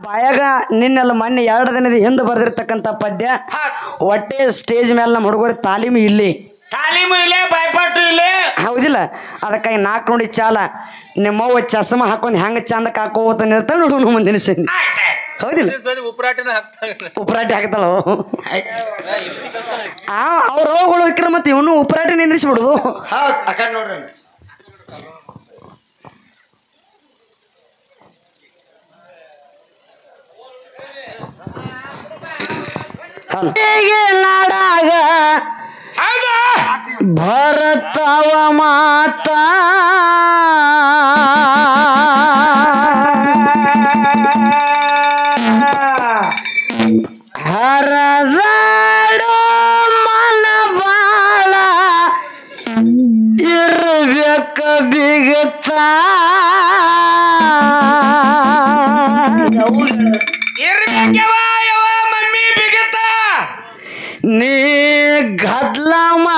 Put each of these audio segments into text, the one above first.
ಬಾಯಾಗ ನಿನ್ನೆಲ್ಲ ಮೊನ್ನೆ 2 ದಿನದ ಹಿಂದೆ ಬರ್ದಿರ್ತಕ್ಕಂಥ ಪದ್ಯ ಹೊಟ್ಟೆ ಸ್ಟೇಜ್ ಮೇಲೆ ನಮ್ಮ ಹುಡುಗರು ತಾಲೀಮು ಇಲ್ಲಿ ಬಾಯ್ಪಾಟು ಇಲ್ಲೇ ಹೌದಿಲ್ಲ ಅದಕ್ಕಾಗಿ 4 ನುಡಿ ಚಾಲ ನಿಮ್ಮವ್ವ ಚಸ್ಮ ಹಾಕೊಂಡು ಹೆಂಗೆ ಚಂದ ಹಾಕೋತ ನಿರ್ತಾಳೆ ನೋಡು ಮುಂದಿನ ಸಂಧಿ ಹೌದಿಲ್ಲ ಉಪರಾಟಿ ಹಾಕ್ತಾಳ ಅವ್ರ ಅವುಗಳು ವಿಕ್ರ ಮತ್ತೆ ಇವನು ಉಪರಾಟಿ ನಿಂದ್ರಿಸ್ಬಿಡುದು ಹೌದು ಆ ಕಡೆ ನೋಡ್ರಿ ನಾಡಾಗ ಭರತವ ಮಾತ ಹರದಾಡೋ ಮನ ಬಾಳ ಇರ್ಬೇಕ ಬಿಗತ ನೀ ಗದ್ಲ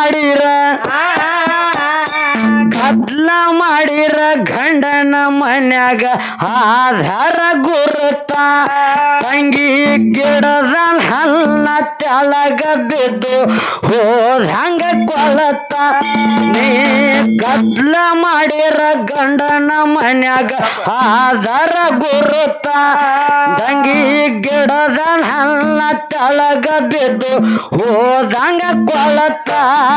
ಮಾಡಿರ ಗಂಡನ ಮನ್ಯಾಗ ಆಧಾರ ಗುರುತ ತಂಗಿ ಗಿಡದ ಹಲ್ಲ ತೆಳಗ ಬಿದ್ದು ಹೋದಂಗ ಕೊಳತ ನೀ ಗದ್ಲ ಮಾಡಿರ ಗಂಡನ ಮನ್ಯಾಗ ಆಧಾರ ಗುರುತ ತಂಗಿ ಗಿಡದ ಹಲ್ಲ ತೆಳಗ ಬಿದ್ದು ಹೋದಂಗ ಕೊಳತ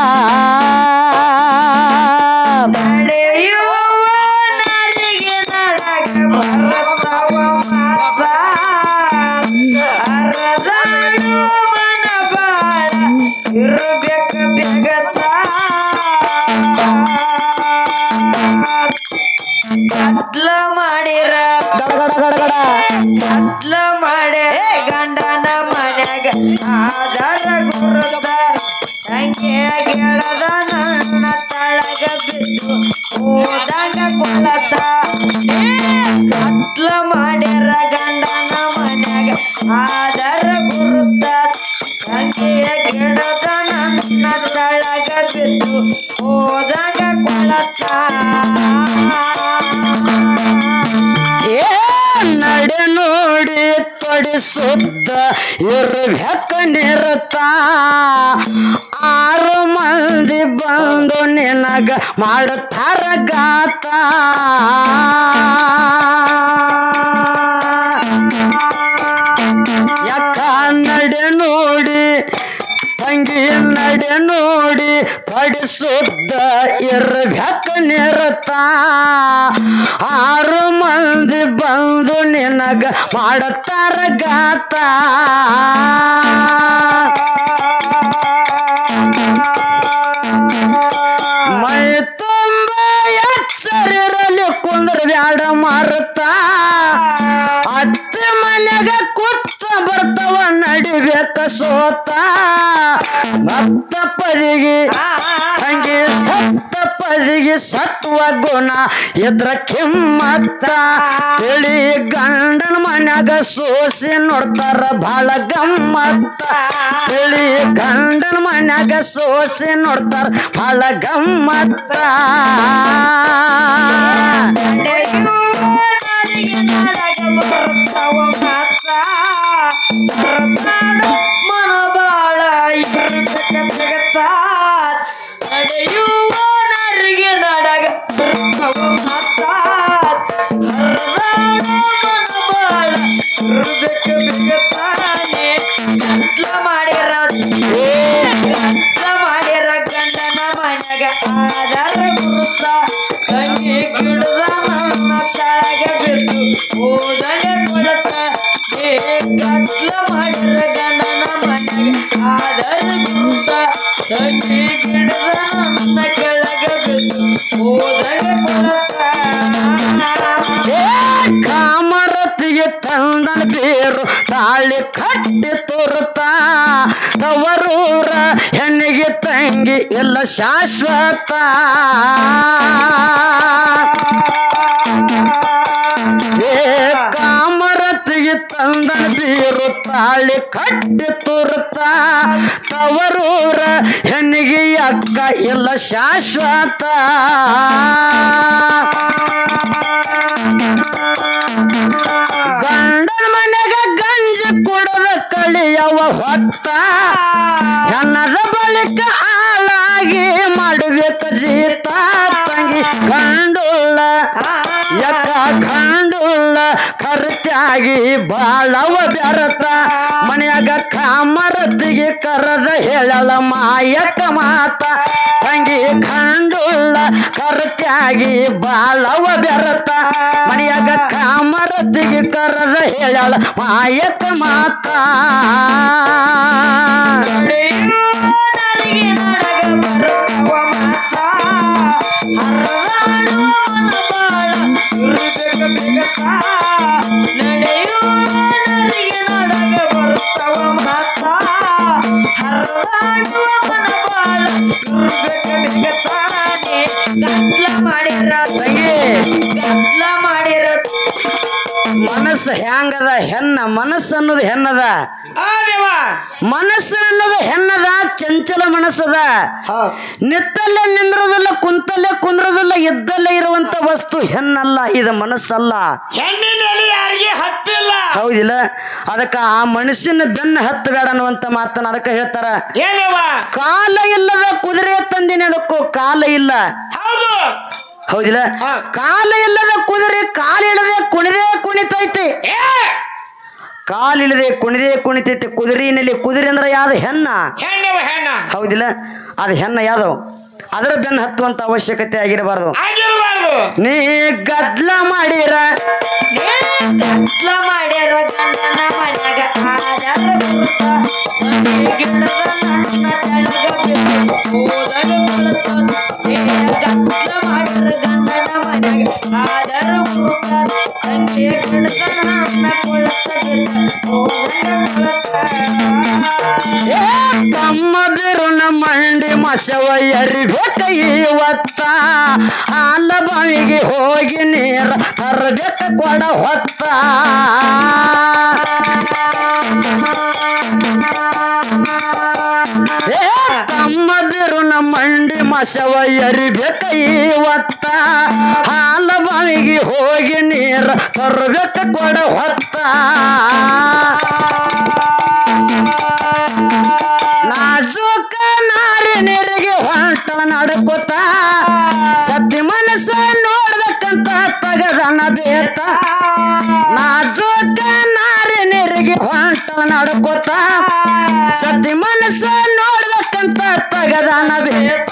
ಗದ್ಲ ಮಾಡಿರ ಗದ್ಲ ಮಾಡಿ ಗಂಡನ ಮನ್ಯಾಗ ಆಧಾರ ಗುರುತ ತಂಗಿಯ ಗೆಳದ ನನ್ನ ತಳಗ ಬಿದ್ದು ಹೋದಂಗ ಕೊಳತ ಗದ್ಲ ಮಾಡಿರ ಗಂಡನ ಮನ್ಯಾಗ ಆಧಾರ ಗುರುತ ತಂಗಿಯ ಗೆಳದ ನನ್ನ ತಳಗ ಬಿದ್ದು ಹೋದಂಗ ಕೊಳತ ನಡೆ ನೋಡಿ ತೊಡಿಸುತ್ತ ಇರ್ಬೇಕ ನಿರತ 6 ಮಂದಿ ಬಂದು ನಿನಗ ಮಾಡುತ್ತಾರ ಗಾತ ಯಾಕ ನಡೆ ನೋಡಿ ತಂಗಿ ನಡೆ ನೋಡಿ ತೊಡಿಸುತ್ತ ಇರ್ಬೇಕ ನಿರತ 6 ಮಂದಿ ಬಂದು ನಿನಗ ಮಾಡುತ್ತಾರ ಗಾತ ಮೈ ತುಂಬ ಎಚ್ಚರಿರಲಿ ಕುಂದ್ರ ಬ್ಯಾಡ ಮಾರುತ್ತ ಅತ್ತೆ ಮನೆಗ ಕುತ್ತ ಬರ್ತಾವ ನಡಿಬೇಕ ಸೋತ ಭಕ್ತ ಪದಿಗೆ ಹಂಗೆ ಸತ್ತ ಪದಿಗೆ ಸತ್ವ ಗುಣ ಇದ್ರ ಕಿಮ್ಮತ್ತ ತಿಳಿ ಗಂಡನ ಮನ್ಯಾಗ ಸೋಸಿ ನೋಡ್ತಾರ ಭಾಳ ಗಮ್ಮತ್ತ ತಿಳಿ ಗಂಡನ ಮನ್ಯಾಗ ಸೋಸಿ ನೋಡ್ತಾರ ಭಾಳ ಗಮ್ಮತ್ತ ಮನ ಬಾಳ ಇರ್ಬೇಕ ನಡೆಯುವ ನರಿಗೆ ನಡಗ ಮಾಡಿರ ಗಂಡನ ಮನ್ಯಾಗ ಆಧಾರ ಗುರುತ ತಂಗಿ ಗಿಡದ ನನ್ನ ತಳಗ ಬಿದ್ದು ಹೋದಂಗ ಕೊಳತ ಗದ್ಲ ಮಾಡಿರ ಗಂಡನ ಮನ್ಯಾಗ ಆಧಾರ ಗುರುತ ತಂಗಿ ಗಿಡದ ನನ್ನ ಕೆಳಗ ಬಿದ್ದು ಹೋದಂಗ ಕೊಳತ ಕಾಮರತಿಗೆ ತಂದನ ಬೇರು ತಾಳಿ ಕಟ್ಟಿ ತೋರುತ್ತ ತವರೂರ ಹೆಣ್ಣಿಗೆ ತಂಗಿ ಎಲ್ಲ ಶಾಶ್ವತ ಕಾಮರತಿಗೆ ತಂದನ ಬೇರು ತಾಳಿ ಕಟ್ಟಿ ತೋರುತ್ತ ತವರೂರ ಹೆಣ್ಣಿಗೆ ಅಕ್ಕ ಎಲ್ಲ ಶಾಶ್ವತ ಗಂಡನ ಮನೆ ಕರತ್ಯಾಗಿ ಬಾಳವ ಬೆರತ ಮನ್ಯಾಗ ಕಾಮರತಿಗೆ ಕರದ ಹೇಳಳ ಮಾಯಕ ಮಾತ ತಂಗಿ ಕಂಡುಳ್ಳ ಕರತ್ಯಾಗಿ ಬಾಳವ ಬೆರತ ಮನ್ಯಾಗ ಕಾಮರತಿಗೆ ಕರದ ಹೇಳಳ ಮಾಯಕ ಮಾತ ಮನಸ್ಸು ಹೆಂಗದ ಹೆಣ್ಣ ಮನಸ್ಸು ಅನ್ನೋದು ಹೆಣ್ಣದ ಮನಸ್ಸು ಅನ್ನೋದು ಹೆಣ್ಣದ ಚಂಚಲ ಮನಸ್ಸದ ನಿತ್ತಲ್ಲೇ ನಿಂದ್ರದಲ್ಲ ಕುಂತಲ್ಲೇ ಕುಂದ್ರದಲ್ಲ ಇದ್ದಲ್ಲೇ ಇರುವಂತ ವಸ್ತು ಹೆಣ್ಣಲ್ಲ ಇದು ಮನಸ್ಸಲ್ಲ ಯಾರಿಗೆ ಹತ್ತಿಲ್ಲ ಹೌದಿಲ್ಲ ಅದಕ್ಕ ಆ ಮನುಷ್ಯನ ಬೆನ್ನ ಹತ್ತಬೇಡ ಅನ್ನುವಂತ ಮಾತನ್ನ ಅದಕ್ಕ ಹೇಳ್ತಾರ ಕಾಲ ಇಲ್ಲದ ಕುದುರೆ ತಂದಿನ ಅದಕ್ಕೂ ಕಾಲ ಇಲ್ಲ ಹೌದಿಲ್ಲ ಕಾಲ ಇಲ್ಲದ ಕುದುರೆ ಕಾಲಿಲ್ಲದೆ ಕುಣಿತೈತಿ ಕಾಲಿಲ್ಲದೆ ಕುಣಿತೈತಿ ಕುದುರೆಯಲ್ಲಿ ಕುದುರೆ ಅಂದ್ರೆ ಯಾವ್ದು ಹೆಣ್ಣ ಹೌದಿಲ್ಲ ಅದು ಹೆಣ್ಣ ಯಾವ್ದು ಅದರ ಬೆನ್ನ ಹತ್ತುವಂತ ಅವಶ್ಯಕತೆ ಆಗಿರಬಾರ್ದು ನೀ ಗದ್ಲ ಮಾಡಿರ ಗಂಡನ ಮನ್ಯಾಗ ಆದರ ಗುರುತ ಗದ್ಲ ಮಾಡಿರ ಗಂಡನ ಮನ್ಯಾಗ ಆದರ ಗುರುತ ತಂದೆ ಗಿಡದನ ತಮ್ಮ ಬಿರುನ ಮಂಡಿ ಮಸವ ಎರಿಬೇಕ ಇವತ್ತ ಹಾಲ ಬಾವಿಗೆ ಹೋಗಿ ನೀರ ತರಬೇಕ ಕೊಡ ಹೊತ್ತ ತಮ್ಮ ಬಿರುನ ಮಂಡಿ ಮಸವ ಎರಿಬೇಕ ಇವತ್ತ ಹಾಲ ಬಾವಿಗೆ ಹೋಗಿ ನೀರ ತರಬೇಕ ಕೊಡ ಹೊತ್ತ ನಾಜೂಕ ನಾರಿ ನೀರಿಗೆ ಹೊಂಟವ ನಡ್ಕೋತ ಸತ್ಯ ಮನಸ್ಸ ನೋಡ್ಬೇಕಂತ ತಗದನ ಬೇತ ನಾಜೂಕ ನಾರಿ ನೀರಿಗೆ ಹೊಂಟವ ನಡ್ಕೋತ ಸತ್ಯ ಮನಸ್ಸ ನೋಡ್ಬೇಕಂತ ತಗದನ ಬೇತ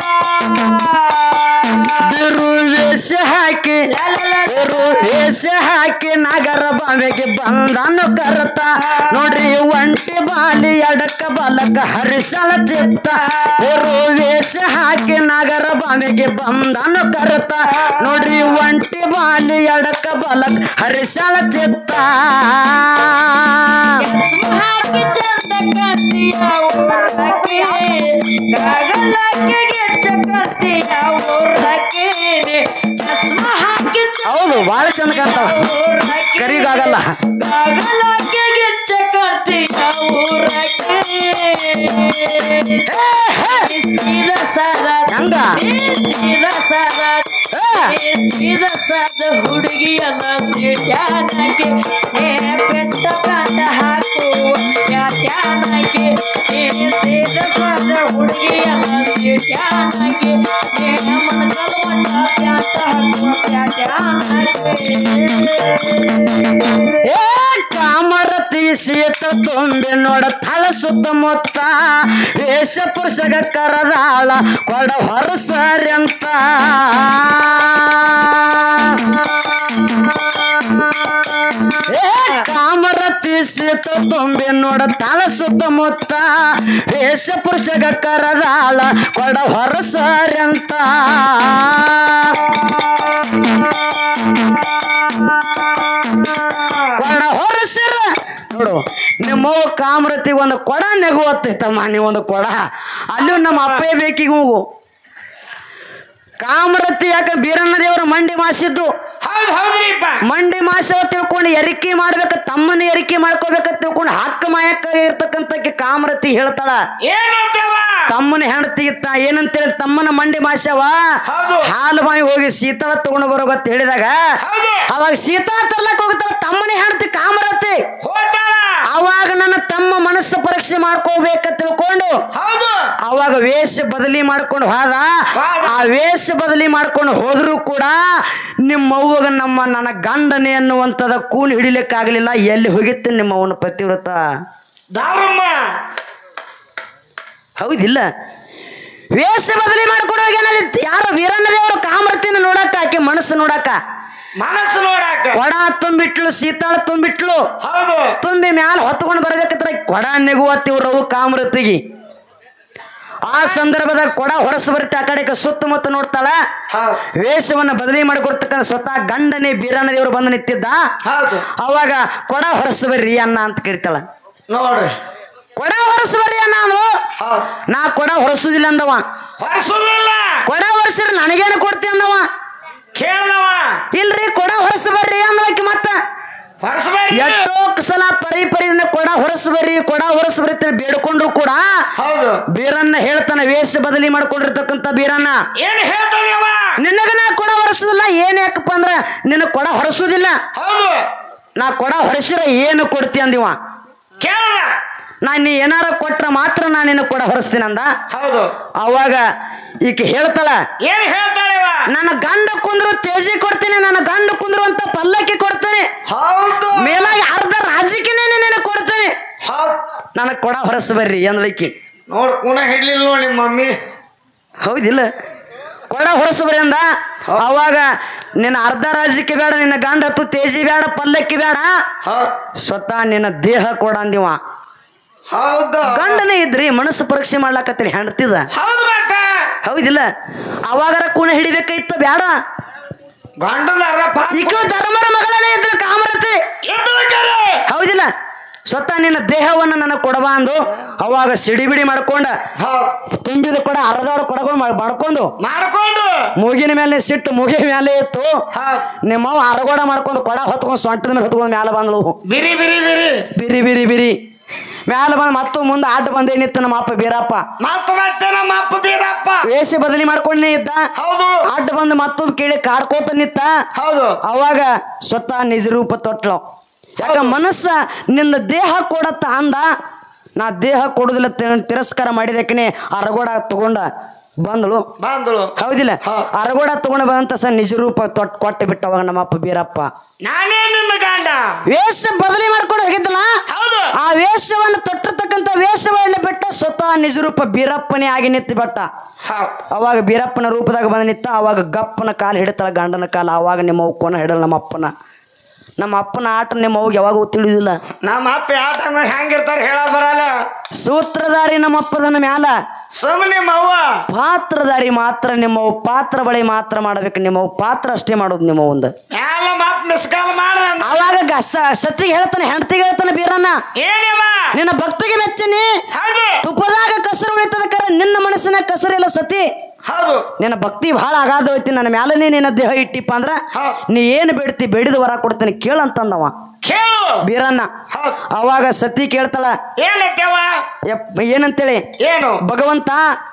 ವೇಷ ಹಾಕಿ ನಗರ ಬಾವಿಗೆ ಬಂದನು ಕರತ ನೋಡ್ರಿ ಒಂಟಿ ಬಾಲಿ ಎಡಕ ಬಲಕ ಹರಿಸಳ ಚಿತ್ತ ವೇಷ ಹಾಕಿ ನಗರ ಬಾವಿಗೆ ಬಂದನು ಕರತ ನೋಡ್ರಿ ಒಂಟಿ ಬಾಲಿ ಎಡಕ ಬಲಕ ಹರಿಸಳ ಚಿತ್ತ ಹೌದು ಬಹಳ ಚಂದ ಕಾಣ್ತಾವ ಕರಿಗಾಗಲ್ಲ ಹುಡುಗಿಯಲ್ಲ ಸಿಟ್ಯಾನಕ್ಕೆ ಪೆಟ್ಟ ಕಂಡ ಹಾಕುವ ಯಾತ್ಯಾನಕ್ಕೆ ಸೀದ ಸಾದ ಹುಡುಗಿಯಲ್ಲ ಸಿಟ್ಯಾನಕ್ಕೆ ಮನಕಲ್ ಮಂಡ ಪ್ಯಾಂಟ ಹಾಕುವ ಕಾಮರತಿ ಶೀತ ತುಂಬಿ ನೋಡ ತಳ ಸುತ್ತಮುತ್ತ ವೇಷ ಪುರುಷಗ ಕರದಾಳ ಕೊಡ ಹೊರಸರಿ ಅಂತ ಕಾಮರತಿ ಶೀತ ತುಂಬಿ ನೋಡ ತಳ ಸುತ್ತಮುತ್ತ ವೇಷ ಪುರುಷಗ ಕರದಾಳ ಕೊಡ ಹೊರಸರಿ ಅಂತ ಕೊಡ ಹೊರಸರ ನೋಡು ನಿಮ್ಮ ಕಾಮರತಿ ಒಂದು ಕೊಡ ನೆಗುವತ್ತೈತಮ್ಮ ನೀವೊಂದು ಕೊಡ ಅಲ್ಲೂ ನಮ್ಮ ಅಪ್ಪಯ್ಯ ಬೇಕಿಗೆ ಹೋಗು ಕಾಮರತಿ ಯಾಕ ಬೀರಣ್ಣ ದೇವರ ಮಂಡಿ ಮಾಸಿದ್ದು ಮಂಡಿ ಮಾಸವ ತಿಳ್ಕೊಂಡು ಎರಿಕೆ ಮಾಡ್ಬೇಕ ತಮ್ಮನ ಎರಿಕೆ ಮಾಡ್ಕೋಬೇಕಂತ ತಿಳ್ಕೊಂಡು ಹಕ್ಕ ಮಾಯಕ್ಕ ಇರ್ತಕ್ಕಂತ ಕಾಮರತಿ ಹೇಳ್ತಾಳ ತಮ್ಮನ ಹೆಂಡತಿಗಿತ್ತ ಏನಂತೇಳಿ ತಮ್ಮನ ಮಂಡಿ ಮಾಸವ ಹಾಲು ಬಾಯಿ ಹೋಗಿ ಶೀತಳ ತಗೊಂಡು ಬರೋಗತ್ತ ಹೇಳಿದಾಗ ಅವಾಗ ಶೀತಳ ತರ್ಲಕ್ ಹೋಗ್ತಾಳ ತಮ್ಮನ ಹೆಂಡತಿ ಕಾಮರತಿ ಅವಾಗ ನನ್ನ ತಮ್ಮ ಮನಸ್ಸು ಪರೀಕ್ಷೆ ಮಾಡ್ಕೋಬೇಕಂತ ತಿಳ್ಕೊಂಡು ಅವಾಗ ವೇಷ ಬದಲಿ ಮಾಡ್ಕೊಂಡು ಹೋದ. ಆ ವೇಷ ಬದಲಿ ಮಾಡ್ಕೊಂಡು ಹೋದ್ರು ಕೂಡ ನಿಮ್ಮವ್ವಗ ನನ್ನ ಗಂಡನೇ ಅನ್ನುವಂಥದ ಕೂನ್ ಹಿಡಿಲಿಕ್ಕಾಗಲಿಲ್ಲ. ಎಲ್ಲಿ ಹೋಗಿತ್ತು ನಿಮ್ಮವನ ಪತಿವ್ರತ ಧರ್ಮ? ಹೌದಿಲ್ಲ? ವೇಷ ಬದಲಿ ಮಾಡ್ಕೊಂಡು ಹೋಗ್ಯಾನಲ್ಲಿ ಯಾರು ವೀರಣ್ಣ ದೇವರು ಕಾಮರ್ತಿನ ನೋಡಕ್ಕ, ಆಕೆ ಮನಸ್ಸು ನೋಡಕ್ಕ, ಮನಸ್ಸು ನೋಡಾಕ ಕೊಡ ತುಂಬಿಟ್ಲು, ಸೀತಾಳ ತುಂಬಿಟ್ಲು. ಹೌದು. ತುಂಬಿ ಮ್ಯಾಲ ಹೊತ್ಕೊಂಡು ಬರ್ಬೇಕತ್ರ ಕೊಡ ನೆಗುವತ್ತಿವ್ರವು ಕಾಮರತಿಗೆ. ಆ ಸಂದರ್ಭದಾಗ ಕೊಡ ಹೊರಸು ಬರುತ್ತೆ, ಆ ಕಡೆಗೆ ಸುತ್ತಮುತ್ತ ನೋಡ್ತಾಳ. ವೇಷವನ್ನ ಬದಲಿ ಮಾಡಿಕೊಡ್ತಕ್ಕಂಥ ಸ್ವತಃ ಗಂಡನೇ ಬೀರಣ್ಣ ದೇವರು ಬಂದು ನಿಂತಿದ್ದ. ಹೌದು. ಅವಾಗ ಕೊಡ ಹೊರಸು ಬರ್ರಿ ಅನ್ನ ಅಂತ ಕೇಳ್ತಾಳ. ನೋಡ್ರಿ, ಕೊಡ ಹೊರಸು ಬರ್ರಿ ಅನ್ನ ಅಂದ್ರು. ನಾ ಕೊಡ ಹೊರಸುದಿಲ್ಲ ಅಂದವ. ಹೊರಸುದಿಲ್ಲ. ಕೊಡ ಹೊರಸಿದ್ರೆ ನನಗೇನು ಕೊಡ್ತಿ ಅಂದವ. ಕೇಳ್ದವ ಇಲ್ರಿ ಕೊಡ ಹೊರಸು ಬರ್ರಿ ಅಂದ್ಲಕ್ಕೆ ಮತ್ತ ಎಷ್ಟೋ ಸಲ ಪರಿಪರಿಯಿಂದ ಕೊಡ ಹೊರಸು ಬರ್ರಿ ಕೊಡ ಹೊರಸು ಬರ್ರಿ ಬೇಡ್ಕೊಂಡ್ರು ಕೂಡ ಹೌದು ಬೀರಣ್ಣ ಹೇಳ್ತಾನ. ವೇಷ ಬದಲಿ ಮಾಡ್ಕೊಂಡಿರ್ತಕ್ಕಂಥ ಬೀರಣ್ಣ ಏನ್ ಹೇಳ್ತಾನವ, ನಿನಗ ನಾ ಕೊಡ ಹೊರಸುದಿಲ್ಲ. ಏನ್ ಯಾಕಪ್ಪ ಅಂದ್ರ ನಿನ್ನ ಕೊಡ ಹೊರಸುದಿಲ್ಲ. ಹೌದು. ನಾ ಕೊಡ ಹೊರಸಿರ ಏನು ಕೊಡ್ತಿ ಅಂದಿವ. ಕೇಳ್ದ ನಾ ನೀ ಏನಾರ ಕೊಟ್ರ ಮಾತ್ರ ನಾ ನಿನ್ನ ಕೊಡ ಹೊರಸ್ತೀನಿ ಅಂದ. ಹೌದು. ಅವಾಗ ಈಕೆ ಹೇಳ್ತಾಳ, ಏನ್ ಹೇಳ್ತಾಳೆವ, ನನ್ನ ಗಂಡ ಕುಂದ್ರು ತೇಜಿ ಕೊಡ್ತೀನಿ, ನನ್ನ ಗಂಡ ಕುಂದ್ರು ಅಂತ ಪಲ್ಲಕ್ಕಿ ಕೊಡ್ತೇನೆ, ಹೌದು. ಮೇಲಾಗಿ ಅರ್ಧ ರಾಜಕೀಯನೇ ನಿನಗೆ ಕೊಡ್ತೇನೆ, ನನಗೆ ಕೊಡ ಹೊರಸು ಬರ್ರಿ ಅಂದ್ಲಿಕ್ಕಿ. ನೋಡ್ ಕುಣ ಹಿಡ್ಲಿಲ್ಲ ನೋಡಿ ನಿಮ್ಮ ಮಮ್ಮಿ. ಹೌದಿಲ್ಲ? ಕೊಡ ಹೊರಸು ಬರ್ರಿ ಅಂದ. ಅವಾಗ ನಿನ್ನ ಅರ್ಧ ರಾಜ್ಯಕ್ಕೆ ಬೇಡ, ನಿನ್ನ ಗಂಡ ಹತ್ತು ತೇಜಿ ಬೇಡ, ಪಲ್ಲಕ್ಕಿ ಬೇಡ, ಸ್ವತಃ ನಿನ್ನ ದೇಹ ಕೊಡ ಅಂದಿವ. ಹೌದು. ಗಂಡನೇ ಇದ್ರಿ ಮನಸ್ಸು ಪರೀಕ್ಷೆ ಮಾಡ್ಲಾಕತ್ತೀರಿ ಹೆಣ್ತಿದ. ಹೌದು ಬೇಟ. ಹೌದಿಲ್ಲ? ಅವಾಗರ ಕೂನ ಹಿಡಿಬೇಕಾಯ್ತ ಬೇಡ. ಗಂಡನ ಈಗ ಧರ್ಮರ ಮಗಳೇ ಇದ್ರು ಕಾಮರತಿ. ಹೌದಿಲ್ಲ? ಸ್ವತಃ ನಿನ್ನ ದೇಹವನ್ನು ನನಗೆ ಕೊಡಬಾ ಅಂದು. ಅವಾಗ ಸಿಡಿಬಿಡಿ ಮಾಡ್ಕೊಂಡ ತುಂಬಿದ ಕೊಡ ಅರ್ಧವ್ರ ಕೊಡಗಳು ಮಾಡ್ಕೊಂಡು ಮೂಗಿನ ಮೇಲೆ ಸಿಟ್ಟು ಮೂಗಿ ಮೇಲೆ ಇತ್ತು. ನಿಮ್ಮವ್ ಅರಗೋಡ ಮಾಡ್ಕೊಂಡು ಕೊಡ ಹೊತ್ಕೊಂಡು ಸೊಂಟದ ಮೇಲೆ ಹೊತ್ಕೊಂಡು ಮ್ಯಾಲ ಬಂದ್ಲು. ಬಿರಿ ಬಿರಿ ಬಿರಿ ಬಿರಿ ಬಿರಿ ಬಿರಿ ಮ್ಯಾಲ ಬಂದ್ ಮತ್ತು ಮುಂದೆ ಆಟ ಬಂದೇ ನಿತ್ತು ನಮ್ಮ ಅಪ್ಪ ಬೀರಪ್ಪ. ನಮ್ಮ ಅಪ್ಪ ಬೀರಪ್ಪ ವೇಷ ಬದಲಿ ಮಾಡ್ಕೊಂಡೇ ಇದ್ದ. ಹೌದು. ಆಟ ಬಂದು ಮತ್ತೊಬ್ಬ ಕೇಳಿ ಕಾಡ್ಕೋತ ನಿತ್ತ. ಹೌದು. ಅವಾಗ ಸ್ವತಃ ನಿಜ ರೂಪ ತೊಟ್ಲು. ಯಾಕ ಮನಸ್ಸ ನಿನ್ನ ದೇಹ ಕೊಡತ್ತ ಅಂದ. ನಾ ದೇಹ ಕೊಡುದಿಲ್ಲ ತಿರಸ್ಕಾರ ಮಾಡಿದಕ್ಕನೆ ಅರಗೋಡ ತಗೊಂಡ ಬಂದಳು. ಹೌದಿಲ್ಲ? ಅರಗೋಡ ತಗೊಂಡು ಬಂದಂತ ನಿಜ ರೂಪ ಕೊಟ್ಟು ಬಿಟ್ಟ ಅವಾಗ ನಮ್ಮಪ್ಪ ಬೀರಪ್ಪ. ನಾನೇ ನಿನ್ನ ಗಂಡ. ವೇಷ ಬದಲಿ ಮಾಡ್ಕೊಂಡು ಹೋಗಿದ್ದಲ್ಲ, ಆ ವೇಷವನ್ನು ತೊಟ್ಟಿರ್ತಕ್ಕಂಥ ವೇಷವನ್ನು ಬಿಟ್ಟ ಸ್ವತಃ ನಿಜ ರೂಪ ಬೀರಪ್ಪನೇ ಆಗಿ ನಿಂತು ಬಿಟ್ಟ. ಅವಾಗ ಬೀರಪ್ಪನ ರೂಪದಾಗ ಬಂದು ನಿಂತ. ಅವಾಗ ಗಪ್ಪನ ಕಾಲು ಹಿಡಿತಾಳ ಗಂಡನ ಕಾಲ. ಅವಾಗ ನಿಮ್ಮ ಅವು ಕೊನ ಹಿಡಲ್ಲ ನಮ್ಮ ಅಪ್ಪನ ಆಟ ನಿಮ್ಮ ಅವ್ಗೆ ಯಾವಾಗ ತಿಳಿದಿಲ್ಲ. ನಮ್ಮ ಅಪ್ಪ ಆಟ ಹೆಂಗಿರ್ತಾರ ಹೇಳ ಬರಲ್ಲ. ಸೂತ್ರಧಾರಿ ನಮ್ಮ ಅಪ್ಪದನ ಮ್ಯಾಲ ಸುಮ್ಮನೆ ಮವ್ವ ಪಾತ್ರಧಾರಿ ಮಾತ್ರ ನಿಮ್ಮವು. ಪಾತ್ರ ಬಳಿ ಮಾತ್ರ ಮಾಡ್ಬೇಕು ನಿಮ್ಮವು. ಪಾತ್ರ ಅಷ್ಟೇ ಮಾಡೋದು ನಿಮ್ಮ ಒಂದು. ಮಿಸ್ಕಾಲ್ ಮಾಡ. ಅವಾಗ ಸತಿಗೆ ಹೇಳ್ತಾನೆ, ಹೆಂಡತಿಗೆ ಹೇಳ್ತಾನೆ ಬೀರಣ್ಣ, ನಿನ್ನ ಭಕ್ತಿಗೆ ಮೆಚ್ಚನಿ. ತುಪ್ಪದಾಗ ಕಸರು ಉಳಿತದ ಕರ ನಿನ್ನ ಮನಸ್ಸಿನ ಕಸರಿಲ್ಲ ಸತಿ. ಹೌದು. ನಿನ್ನ ಭಕ್ತಿ ಬಹಳ ಅಗಾಧ ಹೋಯ್ತಿ. ನನ್ನ ಮ್ಯಾಲನೇ ನಿನ್ನ ದೇಹ ಇಟ್ಟಿಪ್ಪ ಅಂದ್ರ ನೀ ಏನು ಬೇಡ್ತಿ ಬೇಡಿದ ವರ ಕೊಡ್ತೇನೆ ಕೇಳಂತಂದವ ಬೀರಣ್ಣ. ಅವಾಗ ಸತಿ ಕೇಳ್ತಾಳ, ಏನಂತೇಳಿ, ಏನು ಭಗವಂತ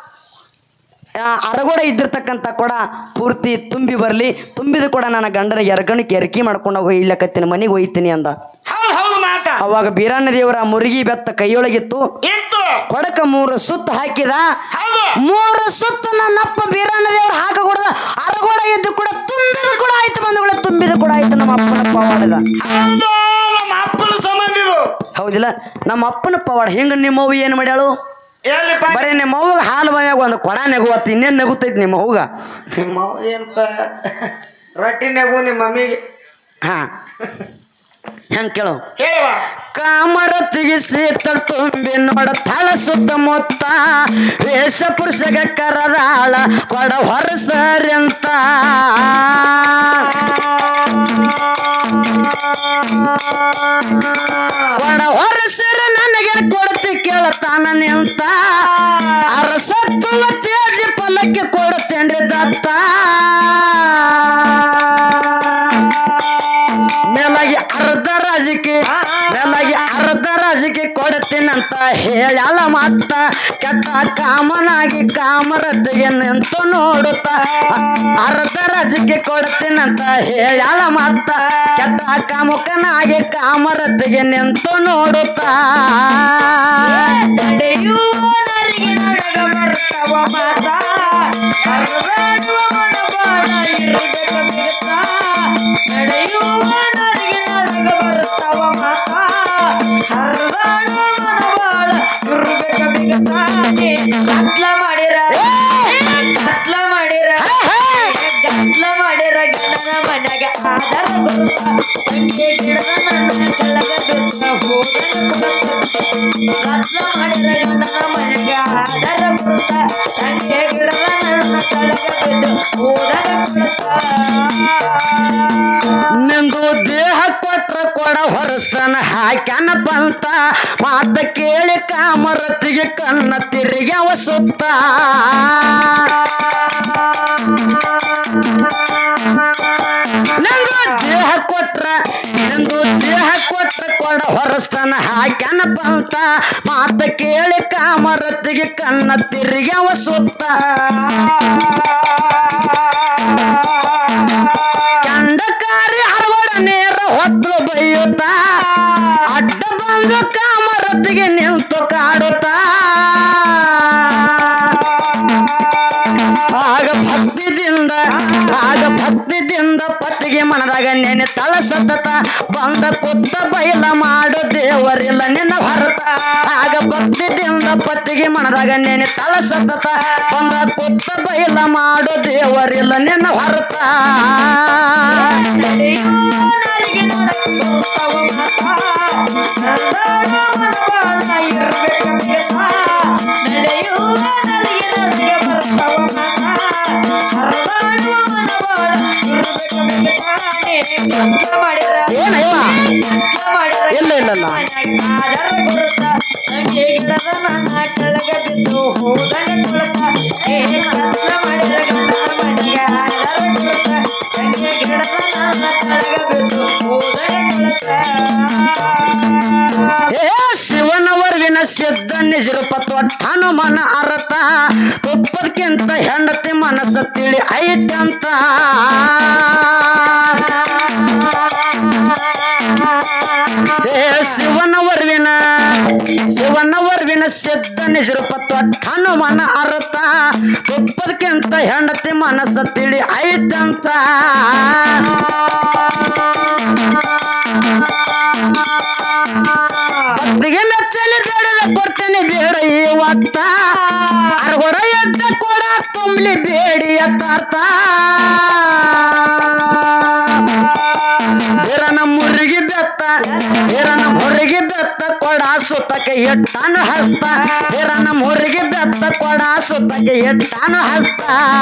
ಅರಗೋಡ ಇದ್ದಿರ್ತಕ್ಕಂಥ ಕೊಡ ಪೂರ್ತಿ ತುಂಬಿ ಬರಲಿ, ತುಂಬಿದ ಕೊಡ ನನ್ನ ಗಂಡನ ಎರಗಣಕ್ಕೆ ಎರಕಿ ಮಾಡ್ಕೊಂಡು ಒಯ್ಲಕತ್ತೀನಿ, ಮನೆಗೆ ಒಯ್ತೀನಿ ಅಂದ. ಅವಾಗ ಬೀರಣ್ಣ ದೇವರ ಮುರುಗಿ ಬೆತ್ತ ಕೈಯೊಳಗಿತ್ತು. ಕೊಡಕ 3 ಸುತ್ತು ಹಾಕಿದ. 3 ಸುತ್ತು ನನ್ನಪ್ಪ ಬೀರಣ್ಣ ದೇವರು ಹಾಕ ಕೊಡದ. ಅರಗೋಡ ಇದ್ದು ಕೂಡ ತುಂಬಿದ ಕೂಡ ಆಯ್ತು ಬಂಧುಗಳ, ತುಂಬಿದ ಕೂಡ ಆಯ್ತು. ನಮ್ಮ ಅಪ್ಪನ ಪವಾಡದ ಹೌದಿಲ್ಲ? ನಮ್ಮ ಅಪ್ಪನ ಪವಾಡ. ಹಿಂಗ ನಿಮ್ಮವ್ವ ಏನು ಮಾಡ್ಯಾಳು? ಬರೀ ನಿಮ್ಮ ಅವ್ಗ ಹಾಲು ಬಾಯಾಗ ಒಂದು ಕೊಡ ನೆಗುವತ್ತು. ಇನ್ನೇನು ನೆಗುತ್ತೈತಿ ನಿಮ್ಮ ಅವ್ಗ? ಏನಪ್ಪ ರೊಟ್ಟಿ ನೆಗು ನಿಮ್ಮ ಮಮ್ಮಿಗೆ. ಹಾ ಹೆಂಗ ಕೇಳು. ಕಾಮರತಿಗೆ ಸೀತ ತುಂಬಿ ನೋಡ ತಳ ಸುತ್ತಮುತ್ತ ವೇಷ ಪುರುಷಗ ಕರದಾಳ ಕೊಡ ಹೊರಸರಂತ. ಕೊಡ ಹೊರಸರ ನನಗೆ ಕೊಡ್ತಿ ಕೇಳತಾನ ನಿಂತ. ಅರಸತ್ತುವ ತೇಜಿ ಪಲ್ಲಕ್ಕೆ ಕೊಡುತ್ತೇನ್ರಿ ದತ್ತ. ಮೇಲಾಗಿ ಅರ್ಧ ರಾಜಕ್ಕೆ ಕೊಡ್ತೀನಂತ ಹೇಳಲ್ಲ ಮತ್ತ. ಕೆಟ್ಟ ಕಾಮನಾಗಿ ಕಾಮರತಿಗೆ ನಿಂತು ನೋಡುತ್ತ. ಅರ್ಧ ರಾಜಕ್ಕೆ ಕೊಡ್ತೀನಂತ ಹೇಳಲ್ಲ ಮತ್ತ. ಕೆಟ್ಟ ಕಾಮುಕನಾಗಿ ಕಾಮರತಿಗೆ ನಿಂತು ನೋಡುತ್ತ. ನಡೆಯುವವರಿಗೆ ನಡಗ ಬರ್ತವ ಮಾತ ಹರಿದಾಡುವ ಮನಬಾಳ ಇರಬೇಕ ಬಿಗುತ್ತ ನಡೆಯುವ ನರಿಗೆ ನಡಗ ಬರ್ತವ ಮಾತ ಹರಿದಾಡುವ ಮನಬಾಳ ಇರಬೇಕ ಬಿಗುತ್ತಾನೆ ಗಟ್ಲ ಮಾಡಿರ ಗಟ್ಲ ಮಾಡಿರ ಗಣನ ಮನೆಗ ಆಧಾರ ಬರುತ್ತ ತಂಗೆ ಗಿಡದ ನನ್ನ ಕೆಳಗ ಬಿತ್ತ ಹೋದನ ಕೊಡುತ್ತ ಗಟ್ಲ ಮಾಡಿರ ಗಣನ ಮನೆಗ ಆಧಾರ ಬರುತ್ತ ತಂಗೆ ಗಿಡದ ನನ್ನ ಕೆಳಗ ಬಿದ್ದು ಹೋದನ ಕೊಡುತ್ತ ನಿಂದು ದೇಹ ಕೊಟ್ರ ಕೊಡ ಹೊರಸ್ತಾನ ಹಾಕ್ಯಾನ ಬಂತ ಮಾತ ಕೇಳಿ ಕಾಮರತಿಗೆ ಕಣ್ಣ ತಿರುಗ್ಯಾವ ಸುತ್ತ ನಿಂದು ದೇಹ ಕೊಟ್ರ ಕೊಡ ಹೊರಸ್ತಾನ ಹಾಕ್ಯಾನ ಬಂತ ಮಾತ ಕೇಳಿ ಕಾಮರತಿಗೆ ಕಣ್ಣ ತಿರುಗ್ಯಾವ ಸುತ್ತ ಕಂಡಕಾರಿ ಹರವಡ ನೇರ ಹೊತ್ತು ಬೈಯುತ್ತ ಅಡ್ಡ ಬಂದು ಕಾಮರತಿಗೆ ನಿಂತು ಕಾಡುತ್ತ ಆಗ ಭಕ್ತಿದಿಂದ ಪತಿಗೆ ಮನದಾಗ ನೆನೆ ತಳ ಸತತ ಬಂದ ಕುತ್ತ ಬಯಲ ಮಾಡು ದೇವರಿಲ್ಲ ನಿನ್ನ ಹೊರತ ಆಗ ಭಕ್ತಿದಿಂದ ಪತಿಗೆ ಮನದಾಗ ನೆನೆ ತಳ ಸತತ ಬಂದ ಕುತ್ತ ಬಯಲ ಮಾಡು ದೇವರಿಲ್ಲ ನಿನ್ನ ಹೊರತ ಇಲ್ಲ ಇಲ್ಲ ನನ್ನ ಕೆಳಗ ಬಿದ್ದು ಹೋದನ ಕೊಳತ ಕತ್ಲ ಮಾಡಿರ ಗಂಡನ ಮನೆಗೆ ಆಧಾರ ಕೊಳತ ತಂಗೆ ಗಿಡದ ನನ್ನ ಕೆಳಗ ಬಿದ್ದು ಹೋದನ ಕೊಳತ ಶಿವನವರ್ವಿನ ಸಿದ್ಧ ನಿಜರೂಪ ತೊಟ್ಟ ಹನುಮನ ಅರತ ತುಪ್ಪದಕ್ಕಿಂತ ಹೆಂಡತಿ ಮನಸ್ಸ ತಿಳಿ ಐತಂತ ಶಿವನವರ್ವಿನ ಸಿದ್ಧ ನಿಜರೂಪ ತೊಟ್ಟ ಹನುಮನ ಅರತ ತುಪ್ಪದಕ್ಕಿಂತ ಹೆಂಡತಿ ಮನಸ್ಸ ತಿಳಿ ಐತಂತ ಭಕ್ತಿಗೆ ಮೆಚ್ಚಲಿ ಬೇಡದ ಕೊಡ್ತೇನೆ ಬೇಡ ಇವತ್ತ ಅರಗೊಡ ಎದ್ದ ಕೊಡ ತುಂಬಲಿ ಬೇಡಿ ಎತ್ತಾರ್ಥ ಹಿರನ ಮುರುಗಿ ಬೆತ್ತ ಕೊಡ ಸುತ್ತಕ್ಕೆ ಎಟ್ಟಾನ ಹಸ್ತ ಹಿರನ ಮುರುಗಿ ಬೆತ್ತ ಕೊಡ ಸುತ್ತಕ್ಕೆ ಎಟ್ಟಾನ ಹಸ್ತ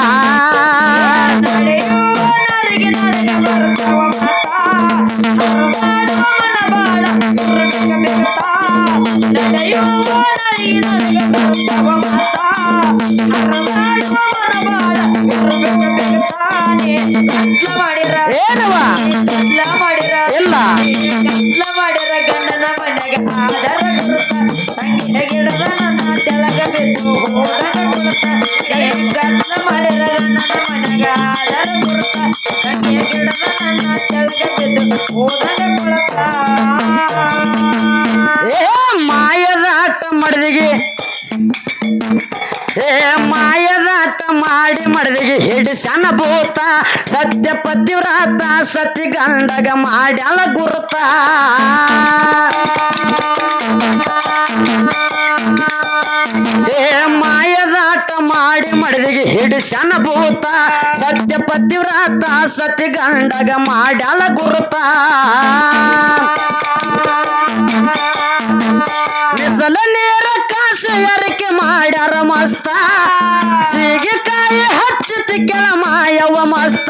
ಗಂಡನ ಮನೆಗೆ ಆಧಾರ ಕೊಡುತ್ತ ತಂಗಿನ ಗಿಡದ ನನ್ನ ತೆಳಗ ಬಿದ್ದು ಹೋದನ ಕೊಡುತ್ತ ಗಟ್ಲ ಮಾಡಿರ ಗಂಡನ ಮನೆಗೆ ಆಧಾರ ಕೊಡುತ್ತ ತಂಗಿನ ಗಿಡದ ನನ್ನ ತೆಳಗ ಬಿದ್ದು ಹೋದನ ಕೊಡುತ್ತ ಮಾಯದಾಟ ಮಾಡಿದಿಗೆ ಮಾಯದಾಟ ಮಾಡಿ ಮಾಡಿದಿಗೆ ಹಿಡಿಸನ ಭೂತ ಸತ್ಯ ಪತಿವ್ರತ ಸತಿ ಗಂಡಗ ಮಾಡ್ಯಾಲ ಗುರುತ ಮಾಯದಾಟ ಮಾಡಿ ಮಾಡಿದಿಗೆ ಹಿಡಿಸನ ಭೂತ ಸತ್ಯ ಪತಿವ್ರತ ಸತಿ ಗಂಡಗ ಮಾಡ್ಯಾಲ ಗುರುತ ಬಿಸಲ ನೇರ ಕಾಸು ಎರಿಕೆ ಮಾಡ್ಯಾರ ಮಸ್ತ ಸೀಗೆಕಾಯಿ ಹಚ್ಚಿತ ಕೆಳ ಮಾಯವ ಮಸ್ತ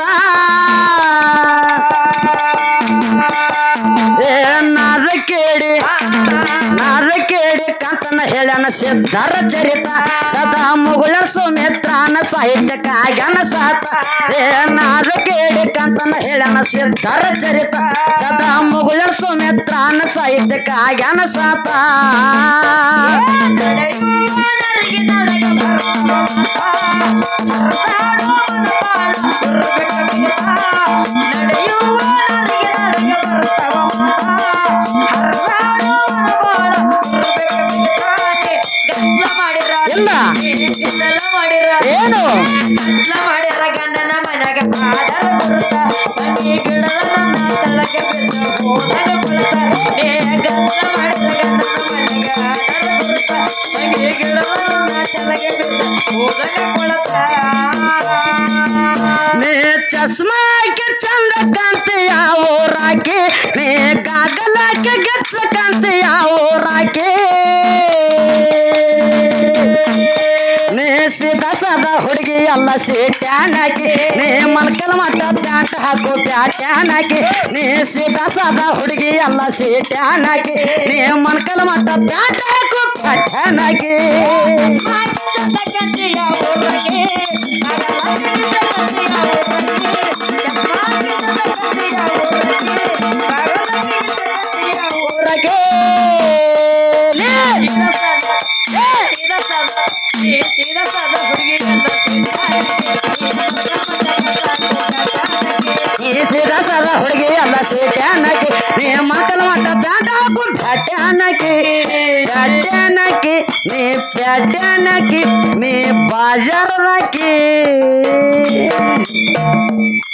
ನಾದ ಕೇಳಿ ಕಂತನ ಹೇಳ್ಯಾನ ಸಿದ್ಧರ ಚರಿತ ಸದಾ ಮುಗುಳ ಸುಮಿತ್ರನ ಸಾಹಿತ್ಯಕ ಆಗ್ಯಾನ ಸಾತ ನಾದ ಕೇಳಿ ಕಂತನ ಹೇಳ್ಯಾನ ಸಿದ್ಧರ ಚರಿತ ಸದಾ ಮುಗುಳ ಸುಮಿತ್ರನ ಸಾಹಿತ್ಯಕ ಆಗ್ಯಾನ ಸಾತ ಮಾಡಿರ ಗಿಡದ ನನ್ನ ತಲೆಗೆ ಬಿದ್ದ ಹೋಗನ ಕೊಳತ ನೀ ಚಸ್ಮಾಕ್ಕೆ ಚಂದ ಕಾಂತಿಯ ಊರಾಕೆ ನೀ ಕಾಗಲಾಕೆ ಗೆಚ್ಚ ಕಾಂತಿಯ ಊರಾಕೆ ನೀ ಸೀದಾ ಸಾದ ಹುಡುಗಿ ಎಲ್ಲ ಸೀಟ್ಯಾನಾಕಿ ನೀ ಮಲ್ಕಲ ಮಟ್ಟ ಪ್ಯಾಂಟ್ ಹಾಕು ಪ್ಯಾಟ್ಯಾನಾಕಿ ನೀ ಸೀದಾ ಸಾದ ಹುಡುಗಿ ಎಲ್ಲ ಸೀಟ್ಯಾನಾಕಿ ನೀ ಮಲ್ಕಲ ಮಟ್ಟ ಪ್ಯಾಂಟ್ ಹಾಕು ಪ್ಯಾಟ್ಯಾನಾಕಿ ಊರಗೆ ನೀ ಸೀದಾ ಸಾದ ಹುಡುಗಿ ಎಲ್ಲ ಸೀಟ್ಯಾನಾಕಿ ನೀ ಮಕ್ಕಳ ಮಟ್ಟ ಪ್ಯಾಂಟ್ ಹಾಕು ಪ್ಯಾಟ್ಯಾನಾಕಿ ಪ್ಯಾಟ್ಯಾನಾಕಿ ನೀ ಪ್ಯಾಟ್ಯಾನಾಕಿ ನೀ ಬಾಜಾರದಾಕಿ